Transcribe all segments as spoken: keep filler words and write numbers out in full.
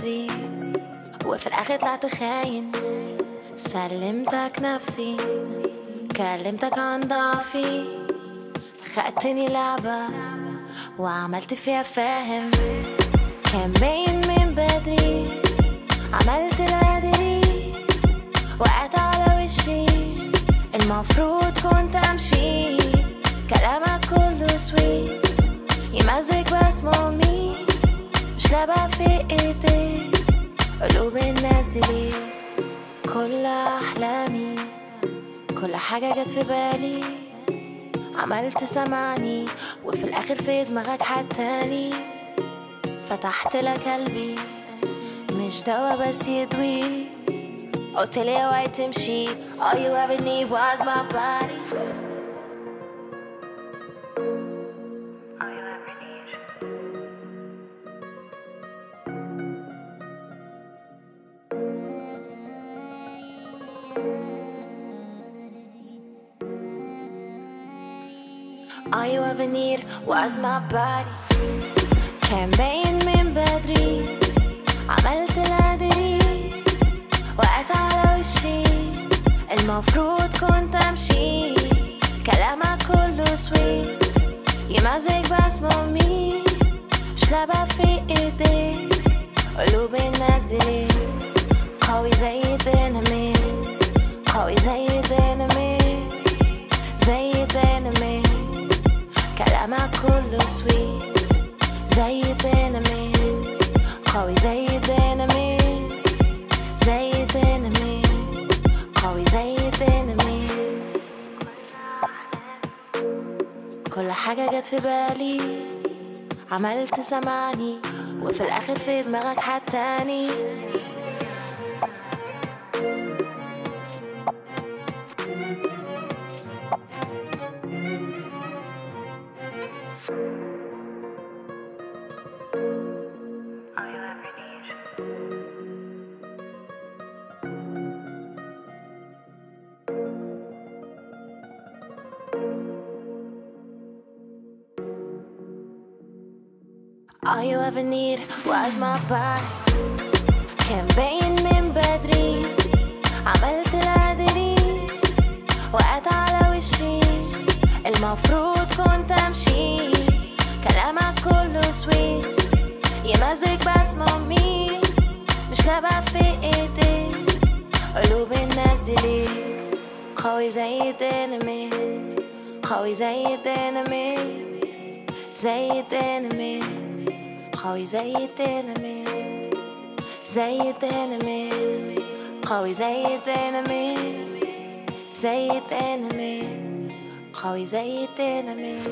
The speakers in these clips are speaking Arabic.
بدري وفي الاخر طلعت خاين. سلمتك نفسي كلمتك عن ضعفي، خدتني لعبة وعملت فيها فاهم. كان باين من بدري عملت القدري، وقعت على وشي المفروض كنت امشي. كلامك كله سويت يمزج بس مومي، مش لابق في ايديك قلوب الناس دي ليه. كل احلامي كل حاجة جت في بالي عملت سمعني، وفي الاخر في دماغك حد تاني. فتحت لك قلبي مش دوا بس يدوي، قلتلي اوعي تمشي. All you ever need was my body. All you ever need. All you ever need was my body. كان باين من بدري عملت القدري، وقعت على وشي المفروض كنت امشي. كلامك كله سويت يمزج بس مومي، مش لابق في ايديك قلوب الناس دي ليه. قوي زي الديناميت قوي زي الديناميت زي الديناميت. كلامك كله سويت زي الديناميت قوي زي الديناميت زي الديناميت قوي زي الديناميت. كل حاجة جت في بالي عملت سمعني، وفي الآخر في دماغك حد تاني. All you ever need was my body. كان باين من بدري عملت القدري، وقعت على وشي المفروض كنت امشي. كلامك كله سويت يمزج بس مومي، مش لابق في ايديك قلوب الناس دي ليه. قوي زي الديناميت قوي زي الديناميت زي الديناميت قوي زي الديناميت زي الديناميت قوي زي الديناميت زي الديناميت قوي زي الديناميت.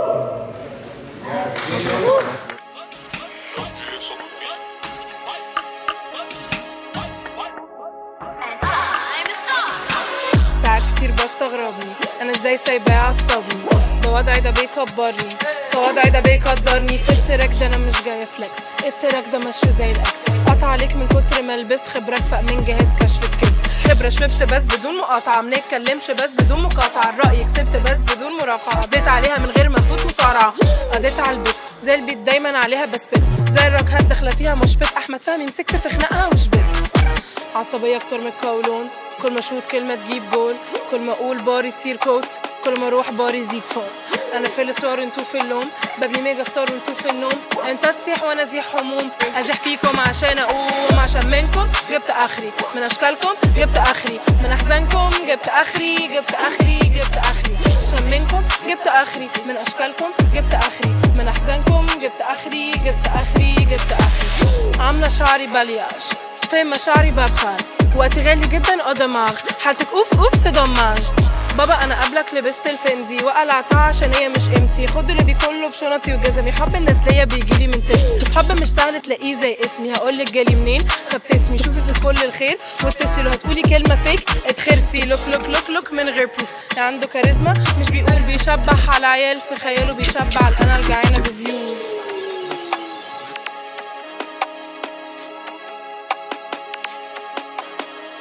ساعات كتير بستغربني انا ازاي سايباه يعصبني. ده وضعي ده بيكبرني، ده وضعي ده بيقدرني. في التراك ده انا مش جايه فليكس، التراك ده ماشيه زي الاكس. قطع عليك من كتر ما لبست خبره اكفأ من جهاز كشف الكذب. خبره شويبس بس بدون مقاطعه، منتكلمش بس بدون مقاطعه. الرأي كسبت بس بدون مرافعه، قضيت عليها من غير ما افوت مصارعه. قضيت على البيت زي البيت دايما عليها بسبت، زي الركهات داخله فيها مشبت. احمد فهمي مسكت في خناقها وشبت. عصبيه اكتر من القولون، كل ما اشوط كلمه تجيب جول، كل ما اقول بار يصير كوتس، كل ما اروح بار يزيد فوق. انا في الاسوار انتو في اللوم، ببني ميجا ستار وانتو في النوم. انت تسيح وانا ازيح هموم، ازيح فيكم عشان اقوم. عشان منكم جبت اخري، من اشكالكم جبت اخري، من احزانكم جبت اخري جبت اخري جبت اخري. عشان منكم جبت اخري، من اشكالكم جبت اخري، من احزانكم جبت اخري جبت اخري جبت اخري. عامله شعري بلياج فين مشاعري ببخل، وقتي غالي جدا او دماغ، حالتك اوف اوف سدماج. بابا انا قبلك لبست الفندي وقلعتها عشان هي مش قيمتي. خد اللي بي كله بشنطي وجزمي، حب الناس ليا بيجيلي من تلتي. حب مش سهل تلاقيه زي اسمي، هقولك جالي منين فبتسمي. شوفي في كل الخير واتصلي، لو هتقولي كلمه فيك اتخرسي. لوك لوك لوك لوك من غير بروف، اللي عنده كاريزما مش بيقول بيشبح على عيال في خياله، بيشبع على انا الجعانه بفيوز.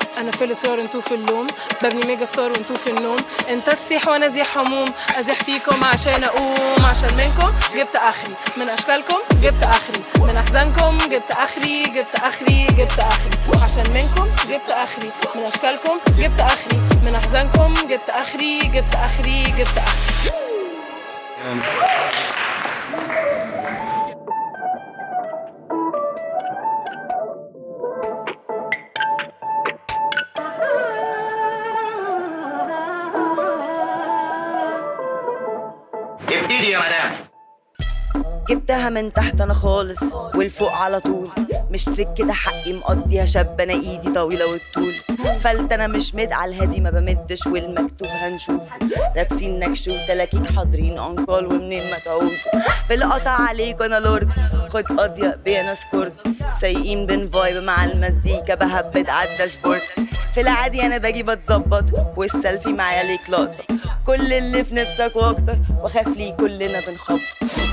انا في الاصرار انتو في اللوم، ببني ميجا ستار وانتو في النوم. انت تسيح وانا ازيح هموم، ازيح فيكم عشان اقوم. عشان منكم جبت اخري، من اشكالكم جبت اخري، من احزانكم جبت اخري، جبت اخري جبت اخري. عشان منكم جبت اخري، من اشكالكم جبت اخري، من احزانكم جبت اخري، جبت اخري جبت اخري. ابتدي يا مدام. جبتها من تحت انا خالص والفوق على طول، مش تريك كده حقي مقضيها شاب، انا ايدي طويله والطول. فلت انا مش مد على الهادي ما بمدش، والمكتوب هنشوفه. لابسين نكش وتلاكيك حاضرين انقال ومنين ما تعوز. في القطع عليك وانا لورد، خد قاضيه بينا سكورد. سايقين بين فايب مع المزيكا بهبد على الداشبورد. في العادي انا باجي بتظبط والسيلفي معايا ليك لقطه. كل اللي في نفسك واكتر، واخاف ليه كلنا بنخبط.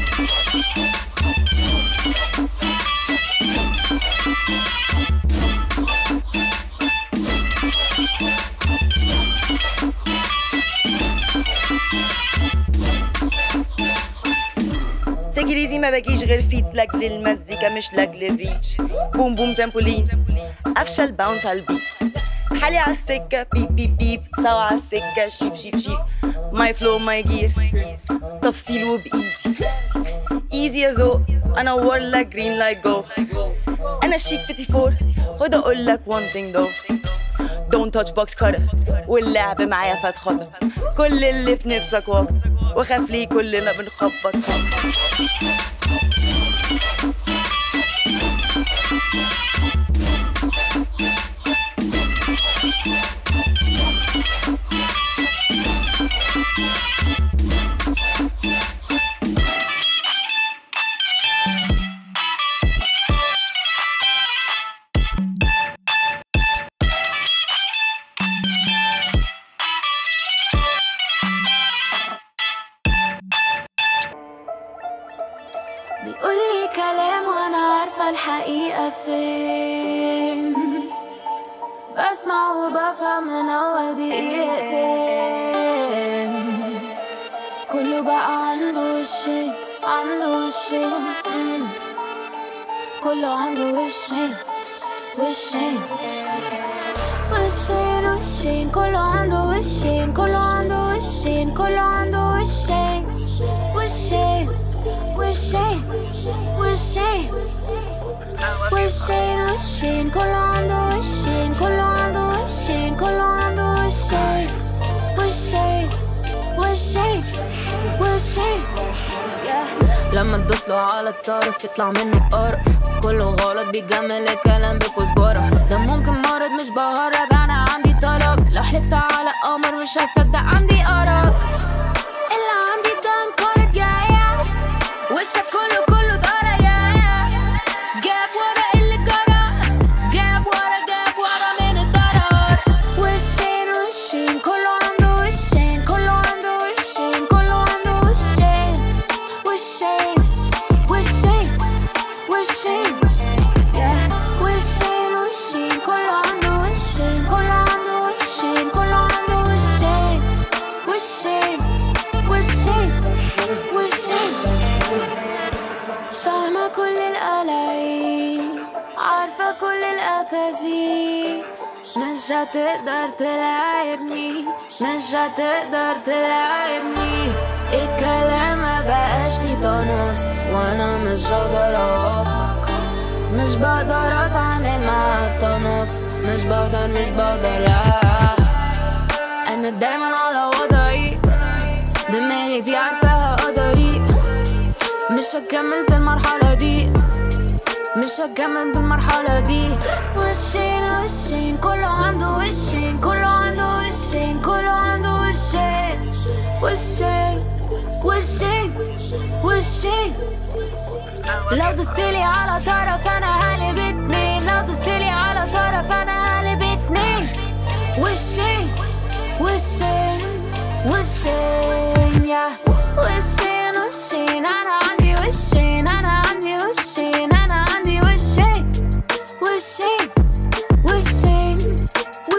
تجريدي ما باجيش غير فيت لاجل المزيكا مش لاجل الريتش. بوم بوم ترامبولين افشل باونس على البيت. حالي على السكة بيب بيب بيب، سوا على السكة شيب شيب شيب. ماي فلو ماي جير تفصيل وبايدي. ايزي يا ذوق انور لك جرين لايت جو. انا شيك بيتي فور، خد اقول لك one thing though. don't touch box cutter واللعب معايا فات خطر. كل اللي في نفسك واكتر، وخاف ليه كلنا بنخبط. بيقولي كلام وانا عارفة الحقيقة فين، بسمع وبفهم من اول دقيقتين. كله بقى عنده وشين، عنده وشين، كله عنده وشين وشين وشين وشين. كله عنده وشين، كله عنده وشين، كله عنده وشين وشين وشين وشين وشين وشين. كله عنده وشين، كله عنده وشين، كله عنده وشين وشين وشين وشين. لما تدوسله على الطرف يطلع منه بقرف. كله غلط بيجمل الكلام بكزبرة. ده ممكن مرض مش بهرج، انا عندي طلب. لو حلفت على قمر مش هصدق عندي أرق. اللي عندي ده انكارت جاية، وشك كله كله اتقرا يا جاب ورا اللي جرى، جاب ورا جاب ورا من الضرر. وشين وشين كله عنده وشين، كله عنده وشين، كله عنده وشين وشين وشين وشين وشين وشين. كله عنده وشين، كله عنده وشين، كله عنده وشين وشين وشين وشين. فاهمة كل القلايل، عارفة كل الأكاذيب. مش هتقدر تلعبني، مش هتقدر تلعبني. الكلام مبقاش فيه تناص، وانا مش هقدر اوافق. مش بقدر اتعامل مع التنافق، مش بقدر مش بقدر لا. انا دايما على وضعي، دماغي دي عارفاها قدري. مش هكمل في المرحلة دي، مش هكمل بالمرحلة دي. وشين وشين كله عنده وشين، كله عنده وشين، كله عنده وشين وشين وشين وشين. لو دوستلي على طرف انا هقلب اتنين، لو دوستلي على طرف انا هقلب اتنين. وشين وشين وشين يا وشين وشين. انا عندي وشين، انا عندي وشين، انا عندي وشين وشين وشين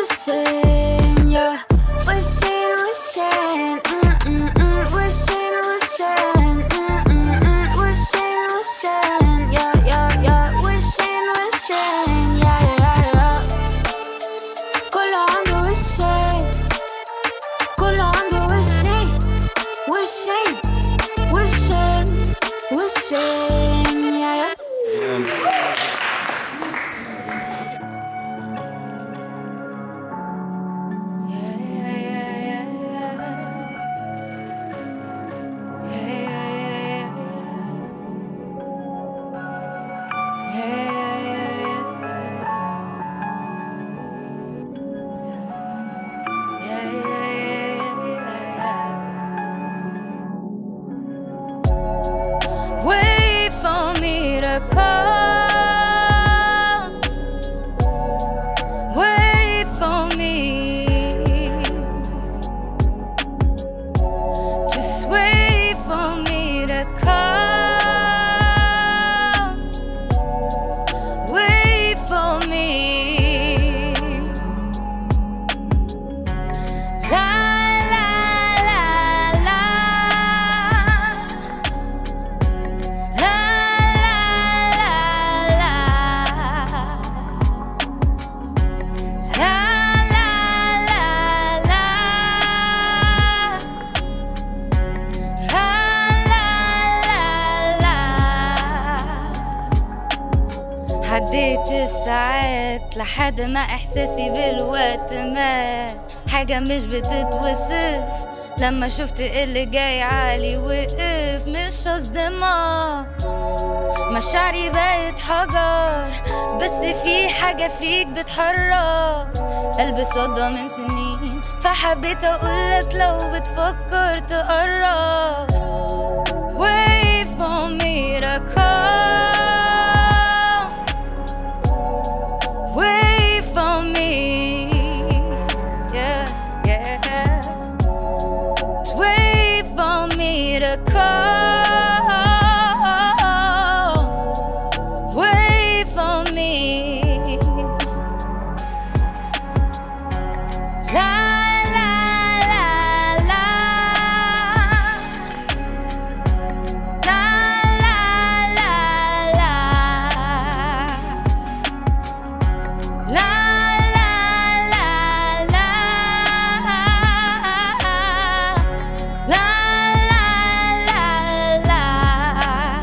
عدت الساعات لحد ما احساسي بالوقت مات، حاجة مش بتتوصف لما شفت اللي جاي عالي وقف. مش هصدمك مشاعري بقت حجر، بس في حاجة فيك بتحرك قلبي صدى من سنين، فحبيت اقولك لو بتفكر تقرب. Wait for me to come, wait for me, yeah, yeah. Just wait for me to come, wait for me. La la la la, la la la la, la la la la, la la la la.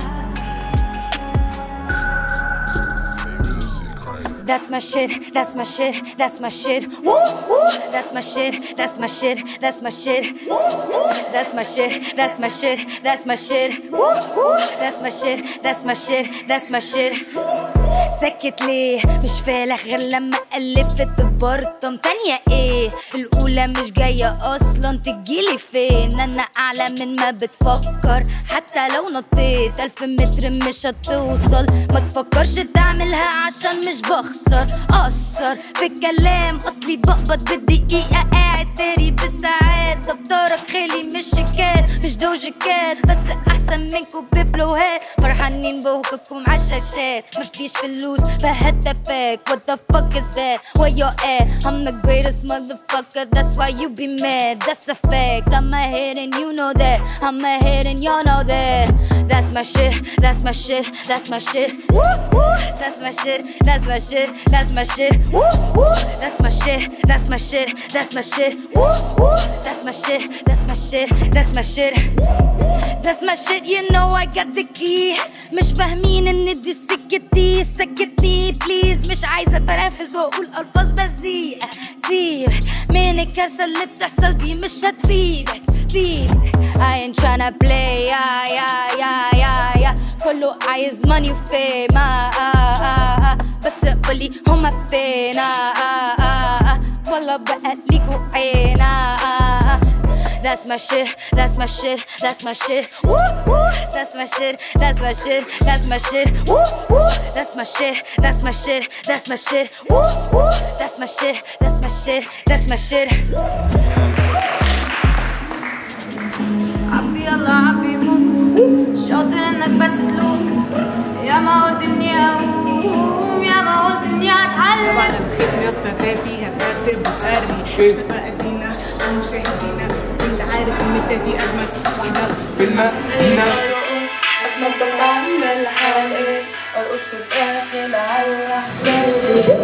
That's my shit, that's my shit, that's my shit. Woo, woo. That's my shit, that's my shit, that's my shit. Woo, woo. That's my shit, that's my shit, that's my shit. Woo, woo. That's my shit, that's my shit, that's my shit. سكت ليه مش فالح غير لما ألفت ببرطم تانية. ايه الأولى مش جاية أصلا تجيلي فين، أنا أعلى من ما بتفكر، حتى لو نطيت ألف متر مش هتوصل. ما تفكرش تعملها عشان مش بخسر، أقصر في الكلام أصلي بقبض بالدقيقة، قاعد داري بالساعات، دفترك خالي مش شيكات مش دوجيكات، بس أحسن منكم بفلوهات، فرحانين بوقكم عالشاشات، مفيش فلوس فهدفك. What the fuck is that? Where you at? I'm the greatest motherfucker, that's why you be mad, that's a fact. I'm ahead and you know that, I'm ahead and y'all know that. That's my shit, that's my shit, that's my shit. Woo, woo. That's my shit, that's my shit, that's my shit. Woo, woo. That's my shit, that's my shit, that's my shit. Woo, woo. That's my shit, that's my shit, that's my shit. That's my shit, you know I got the key. مش فاهمين ان دي سكتي، سكتني بليز، مش عايزة اتنفس واقول الفاظ بذيئة. سيب من الكارثة اللي بتحصل دي مش هتفيدك فيدك. I ain't tryna play يا يا يا يا يا كله عايز money وفيم، آه آه آه بس قولي هما فين؟ آه آه آه والله بقى ليكوا عين. آه آه That's my shit, that's my shit, that's my shit. Woo, woo. That's my shit, that's my shit, that's my shit. Woo, woo. That's my shit, that's my shit, that's my shit. Woo, woo. That's my shit, that's my shit, that's my shit. عبي يلا عبي مو شاطر انك بس تلوم، يا ما قلت اني اقوم، يا ما قلت اني اتعلم. طبعا الخيس يسطا تافي هترتب وتقري، مش تفقدينا ومشاهدينا، كنت عارف ان تافي اجمل واحده في المدينه. ارقص اتنطط اعمل حالي، ارقص في الاخر على حسابي.